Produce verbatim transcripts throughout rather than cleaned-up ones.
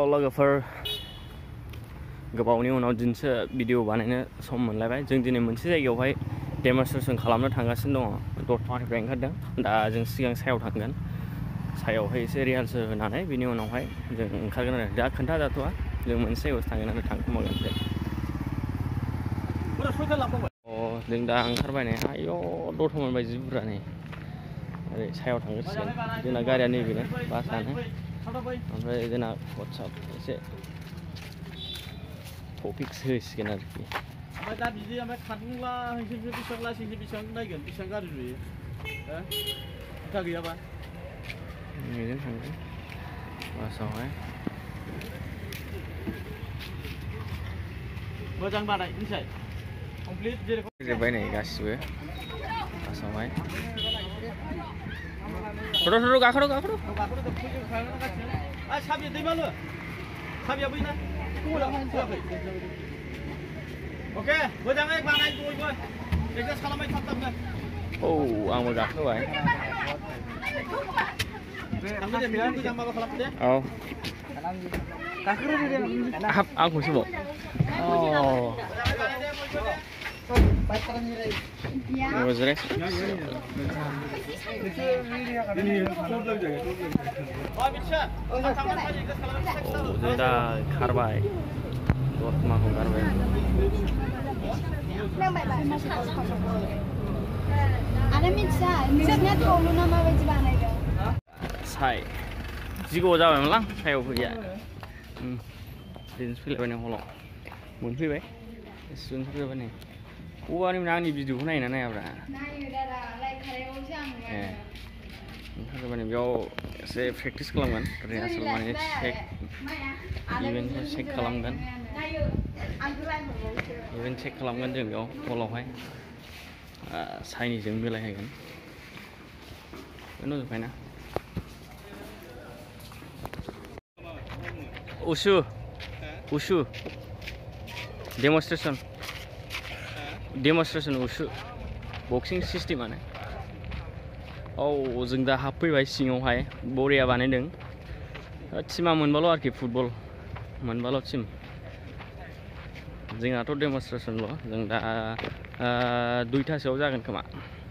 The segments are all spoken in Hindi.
लोगोफोर गोबावनि उनाव दिनैसो भिडिअ बानायनो सम मोनलायबाय। जों दिनै मोनसे जायगायावहाय डेमनस्ट्रेसन खालामनो थांगासिनो दङ। दतमानिफ्राय ओंखारदों। दा जों सिगां सायाव थांगोन। सायावहाय एसे रिहार्सेल होनानै बिनि उनावहाय जों ओंखारगोन आरो दा खोन्थाजाथ'वा। जों मोनसे जायगायावसो थांगोन आरो थांखोमागोन। अ जों दा ओंखारबाय नै आयौ दतमा बायदि बुरजा नै ओरै सायाव थांग्रोसिगोन। जोंना गारिया नैबेनो बासआनो। ओमफ्राय जोंना वाट्सआप एसे टपिक्स होसिगोन आरोखि। ओमफ्राय दा बिदि ओमफ्राय खारबुंला होनसैसो बेसेबां लासैसो बेसेबां नायगोन बेसेबां गारि नुयो हो खोथा गैयाबा बेजों थांगोन बासावहाय। मोजां बानाय मिथिबाय कमप्लिट जेरेखम जोब्बाय नै गासिबो बासावहाय। थ'थ' थ'थ' गाखोद' गाखोद' साबिया दैमालु साबिया बैना अके मोजाङै बानाय बयबो एक्सारसाइस खालामबाय थाब थाबनो। औ आंबो गाखोबाय। थांदो दे मोजां माबा खालामदो दे। औ गाखोरो दे हाब आंखौसो बाव। जों दा खारबाय दतमाखौ गारबाय। आरो मिथिया नोंसिना थावलुना माबायदि बानायदों? साय जि गोबाव जाबायमोनलां सायाव फैया। दिनैसो फैलायबाय नै हलाव मोनफैबाय। स्टुडेन्टफोर जाबाय नै औवानिमोन आंनि भिडिअखौ नायोना नायाब्रा? नायो दादा लाइक खालायावसो आं ए ओंखारबाय नै बेयाव एसे प्रेक्टिस खालामगोन। रिहार्सेल माने चेक इभेन्टखौ चेक खालामगोन। इभेन्ट चेक खालामगोन जों बेयाव हलावहाय साइनिजों मिलायहोगोन। बे नुजोब्बायना उसु उसु डेमनस्ट्रेसन डेमनस्ट्रेसन उसु बक्सिं सिस्टेमानो। औ जों दा हाबफैबाय सिङावहाय बरिया बानायदों। टिमा मोनबाल' आरोखि फुटबल मोनबाल' टिम। जोंनाथ' डेमनस्ट्रेसनल'। जों दा दुइथासोआव जागोन खोमा।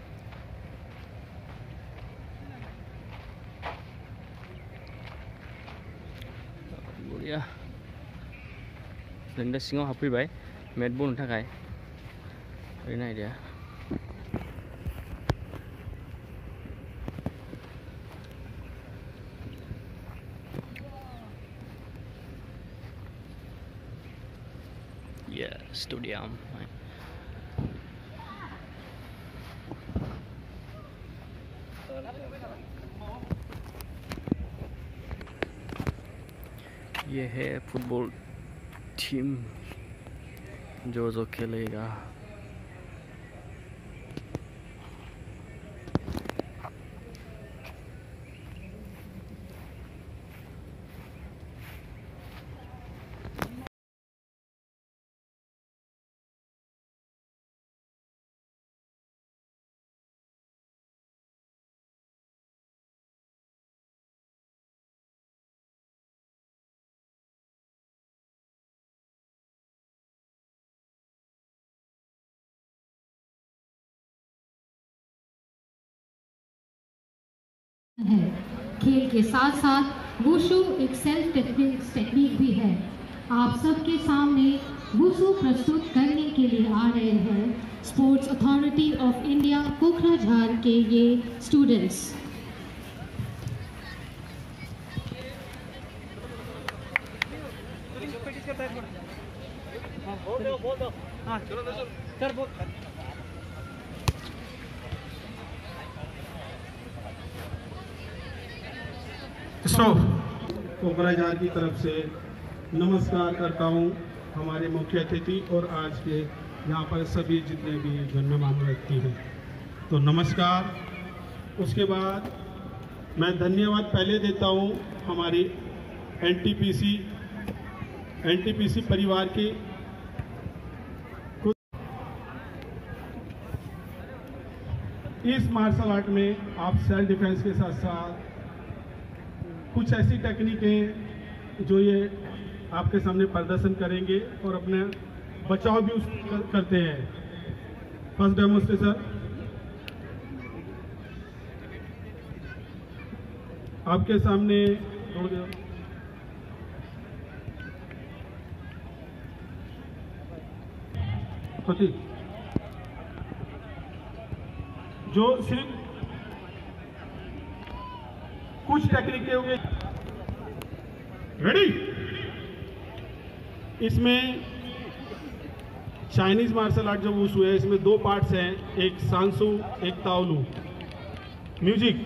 बरिया जों दा सिङाव हाबफैबाय मेट बनो थाखाय। ओरै नायदो या स्टेडियम। ये है फुटबॉल टीम जो जो खेलेगा। है खेल के साथ साथ वुशु एक सेल्फ डिफेंस टेक्निक भी है। आप सबके सामने वुशु प्रस्तुत करने के लिए आ रहे हैं sports authority of India Kokrajhar के ये स्टूडेंट्स। कोकराझार की तरफ से नमस्कार करता हूं हमारे मुख्य अतिथि और आज के यहाँ पर सभी जितने भी गण्यमान्य व्यक्ति हैं, तो नमस्कार। उसके बाद मैं धन्यवाद पहले देता हूं हमारी एनटीपीसी एनटीपीसी परिवार के इस मार्शल आर्ट में आप सेल्फ डिफेंस के साथ साथ कुछ ऐसी टेक्निकें जो ये आपके सामने प्रदर्शन करेंगे और अपने बचाव भी उस कर, करते हैं। फर्स्ट डेमोन्स्ट्रेशन आपके सामने तो ठीक जो सिर्फ कुछ टेक्निक होंगे। रेडी? इसमें चाइनीज मार्शल आर्ट जो वुशु है, इसमें दो पार्ट्स हैं, एक सांसू एक ताओलू। म्यूजिक।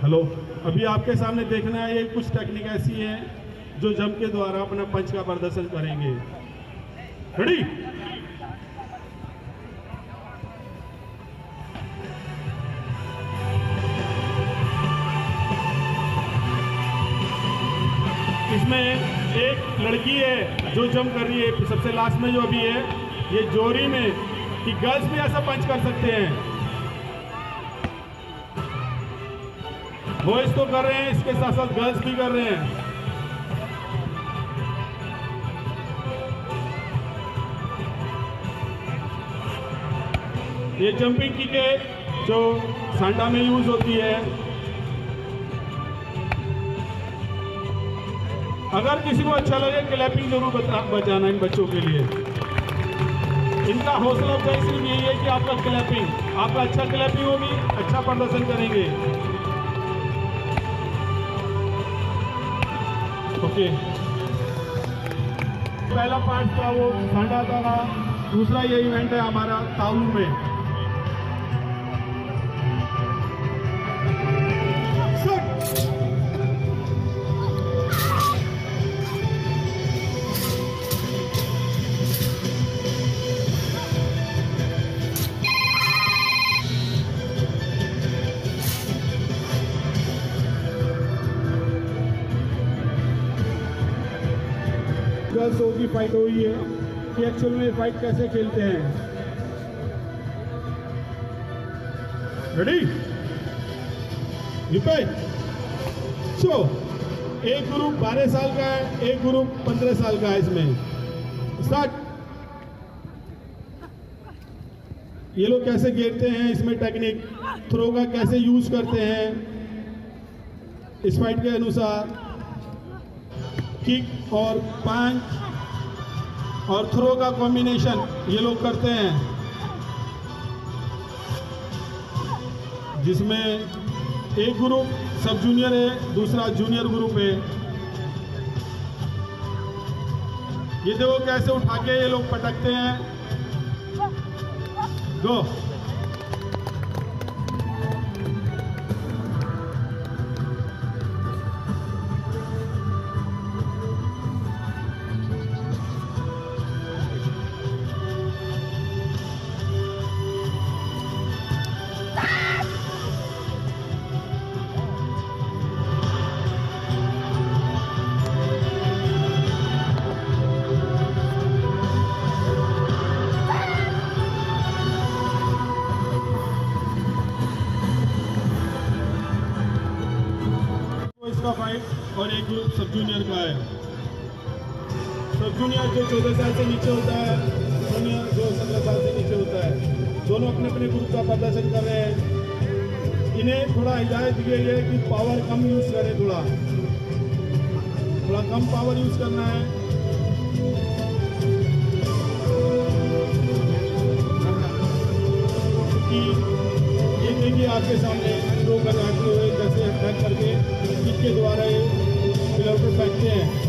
हेलो, अभी आपके सामने देखना है, ये कुछ टेक्निक ऐसी है जो जंप के द्वारा अपना पंच का प्रदर्शन करेंगे। रेडी? इसमें एक लड़की है जो जंप कर रही है, सबसे लास्ट में जो अभी है, ये जोरी में कि गर्ल्स भी ऐसा पंच कर सकते हैं। बॉयज तो कर रहे हैं, इसके साथ साथ गर्ल्स भी कर रहे हैं। ये जंपिंग किक है जो सांडा में यूज होती है। अगर किसी को अच्छा लगे क्लैपिंग जरूर बजाना इन बच्चों के लिए। इनका हौसला अफजाई सिर्फ यही है कि आपका क्लैपिंग, आपका अच्छा क्लैपिंग होगी, अच्छा प्रदर्शन करेंगे। ओके, पहला पार्ट था वो सांडा था, दूसरा ये इवेंट है हमारा तालू में। गर्ल्स की फाइट हुई है कि एक्चुअल में फाइट कैसे खेलते हैं। रेडी? सो एक ग्रुप बारह साल का है, एक ग्रुप पंद्रह साल का है। इसमें स्टार्ट। ये लोग कैसे खेलते हैं, इसमें टेक्निक थ्रो का कैसे यूज करते हैं, इस फाइट के अनुसार किक और पंच और थ्रो का कॉम्बिनेशन ये लोग करते हैं, जिसमें एक ग्रुप सब जूनियर है, दूसरा जूनियर ग्रुप है। ये देखो कैसे उठा के ये लोग पटकते हैं। गो। इसका फाइट और एक ग्रुप सब जूनियर का है। सब जूनियर जो चौदह साल से नीचे होता है, जूनियर जो सत्रह साल से नीचे होता है, दोनों अपने अपने ग्रुप का प्रदर्शन कर रहे हैं। इन्हें थोड़ा हिदायत दी गई है कि पावर कम यूज करें, थोड़ा थोड़ा कम पावर यूज करना है। कि ये देखिए आपके सामने थ्रो करते हुए कैसे अटैक करके किक के द्वारा ये प्लेयर को फेंकते हैं।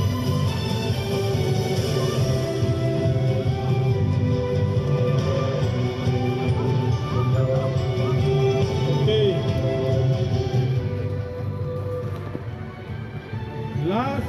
ओके, लास्ट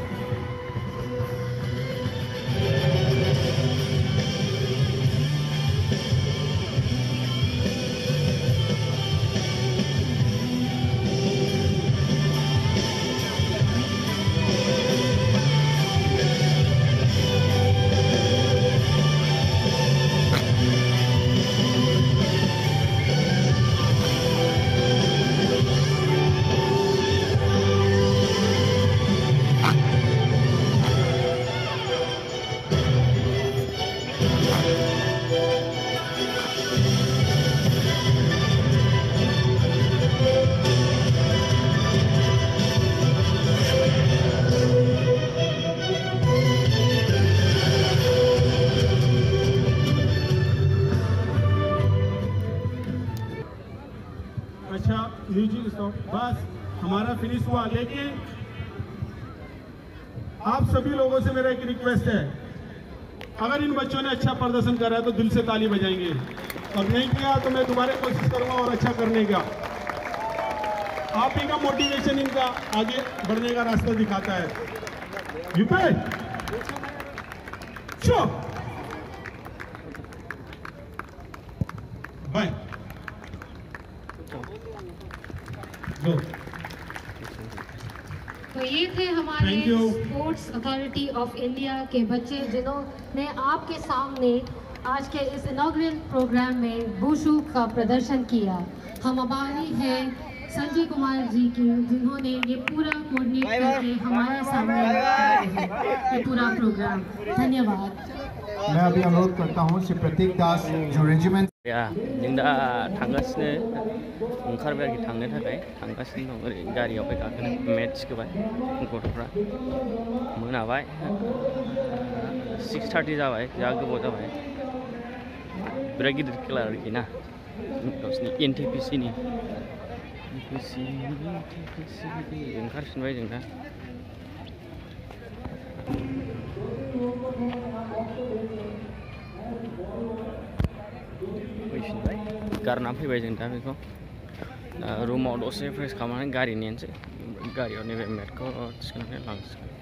अच्छा म्यूजिक स्टॉप, बस हमारा फिनिश हुआ। लेकिन आप सभी लोगों से मेरा एक रिक्वेस्ट है, अगर इन बच्चों ने अच्छा प्रदर्शन करा है तो दिल से ताली बजाएंगे, और नहीं किया तो मैं दोबारा कोशिश करूंगा और अच्छा करने का। आप ही का मोटिवेशन इनका आगे बढ़ने का रास्ता दिखाता है। यूपे चो बाय गो। तो ये थे हमारे स्पोर्ट्स अथॉरिटी ऑफ इंडिया के बच्चे जिन्होंने आपके सामने आज के इस इनॉग्रेल प्रोग्राम में वुशु का प्रदर्शन किया। हम आभारी हैं संजय कुमार जी की जिन्होंने ये पूरा कोऑर्डिनेट करके हमारे सामने ये पूरा प्रोग्राम। धन्यवाद। मैं अभी अनुरोध करता हूँ श्री प्रतीक दास जो रेजिमेंट या जों दा थांगासिनो ओंखारबाय आरोखि थांनो थाखाय थांगासिनो दं ओरै गारियावहाय गाखोनो मेट्स होबाय गथ'फ्रा मोनाबाय सिक्स थार्टि जाबाय जा गोबाव जाबाय बिराद गिदिर खेला आरोखि ना गावसिनि एन टि पि सि नि ओंखारफिनबाय जों दा फैफिनबाय गारना फैबाय जों दा बेखौ रुमाव दसे फ्रेस खालामनानै गारि नेनोसै गारियाव नैबे मेटखौ थिखोनानै लांसिगोन।